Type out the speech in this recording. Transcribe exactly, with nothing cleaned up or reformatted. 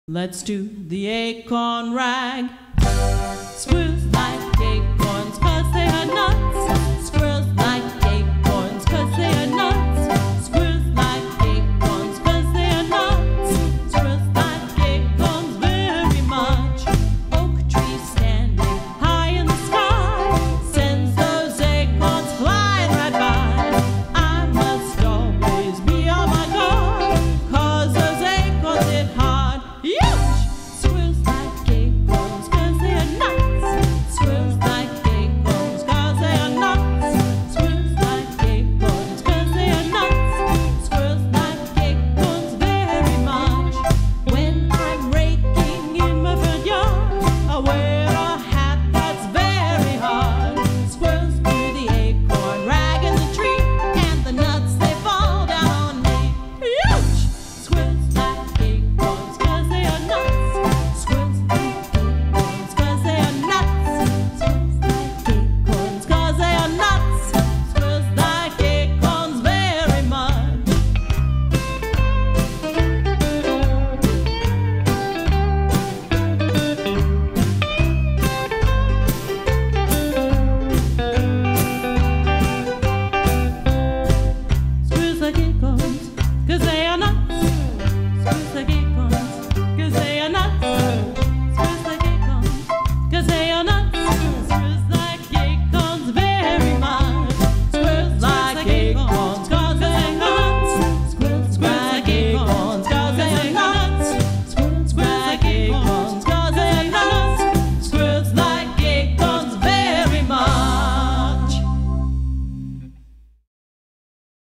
Let's do the acorn rag. Squirrels like acorns 'cause they are nuts. Squirrels like acorns 'cause they are nuts. Squirrels like acorns 'cause they are nuts. Squirrels like acorns very much. Oak tree standing high in the sky sends those acorns flying right by. I must always be on my guard 'cause those acorns hit hard. Huge! Squirrels like acorns 'cause they are nuts. Squirrels like acorns 'cause they are nuts. Squirrels like acorns 'cause they are nuts. Squirrels like acorns very much. When I'm raking in my front yard, I wear a hat that's very hard. Squirrels do the acorn rag in the tree, and the nuts they fall down on me. Huge! Squirrels like acorns 'cause they are nuts. Squirrels like acorns 'cause they are nuts. Squirrels like acorns 'cause they are nuts. Squirrels like acorns very much. Squirrels like acorns 'cause they are